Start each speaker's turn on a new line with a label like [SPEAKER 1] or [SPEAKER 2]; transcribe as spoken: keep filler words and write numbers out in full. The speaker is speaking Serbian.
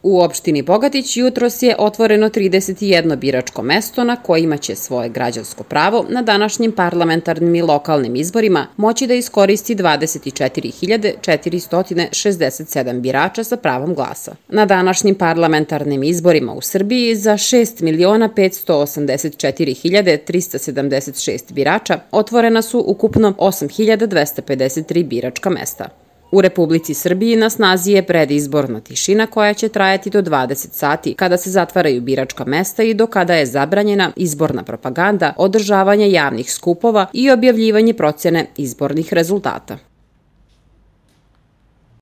[SPEAKER 1] U opštini Bogatić jutros je otvoreno trideset jedno biračko mesto na kojima će svoje građansko pravo na današnjim parlamentarnim i lokalnim izborima moći da iskoristi dvadeset četiri hiljade četiristo šezdeset sedam birača sa pravom glasa. Na današnjim parlamentarnim izborima u Srbiji za šest miliona petsto osamdeset četiri hiljade trista sedamdeset šest birača otvorena su ukupno osam hiljada dvesta pedeset tri biračka mesta. U Republici Srbiji na snazi je predizborna tišina koja će trajati do dvadeset sati, kada se zatvaraju biračka mesta i do kada je zabranjena izborna propaganda, održavanje javnih skupova i objavljivanje procene izbornih rezultata.